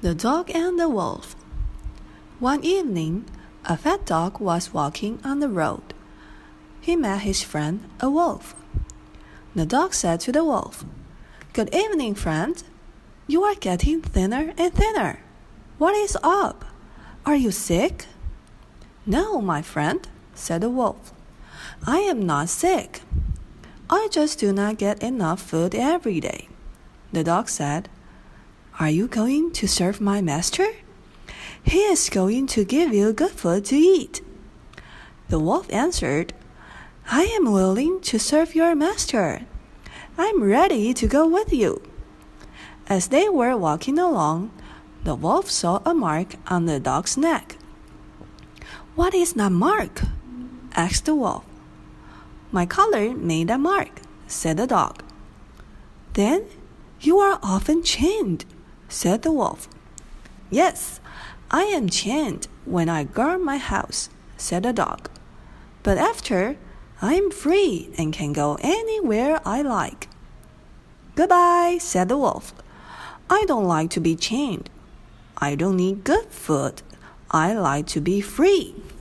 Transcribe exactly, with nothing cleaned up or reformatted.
The Dog and the Wolf. One evening, a fat dog was walking on the road. He met his friend, a wolf. The dog said to the wolf, "Good evening, friend. You are getting thinner and thinner. What is up? Are you sick?" "No, my friend," said the wolf. "I am not sick. I just do not get enough food every day." The dog said, "Are you going to serve my master? He is going to give you good food to eat." The wolf answered, "I am willing to serve your master. I'm ready to go with you." As they were walking along, the wolf saw a mark on the dog's neck. "What is that mark?" asked the wolf. "My collar made that mark," said the dog. "Then you are often chained," said the wolf. "Yes, I am chained when I guard my house," said the dog. "But after, I am free and can go anywhere I like." "Goodbye," said the wolf. "I don't like to be chained. I don't need good food. I like to be free."